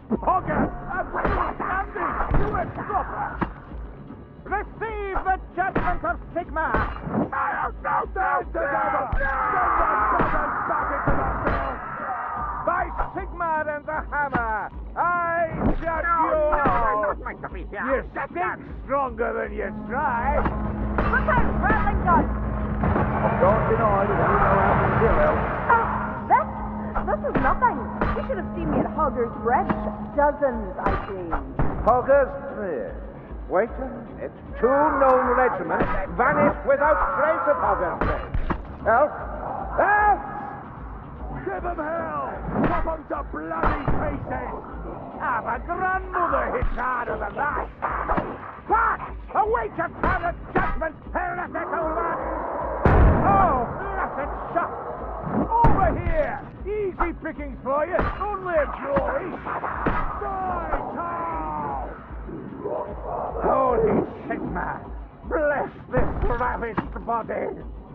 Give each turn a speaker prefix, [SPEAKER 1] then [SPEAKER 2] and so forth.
[SPEAKER 1] Hogger! Outstanding! You were proper! Receive the judgment of Sigma! No! Stand together! Send the buggers back into the field! By Sigma and the hammer, I judge you all!
[SPEAKER 2] Not like to be here.
[SPEAKER 1] You stink stronger than you try!
[SPEAKER 3] Look out, rattling gun!
[SPEAKER 1] Don't deny that you know how to kill him.
[SPEAKER 3] This is nothing. You should have seen me at Hogger's Bridge. Dozens I cleaned.
[SPEAKER 1] Hogger's Bridge. Wait a minute. 2 known regiments vanished without trace of Hogger's Bridge. Help! Help! Give them hell! Chop them to bloody pieces! Ah, my grandmother hits harder than that! What? Await your time of judgment, heretic ones! Oh, blessed shot! Over here! Easy pickings for you, only a glory! Die, Tau! Holy Sigma! Bless this ravaged body!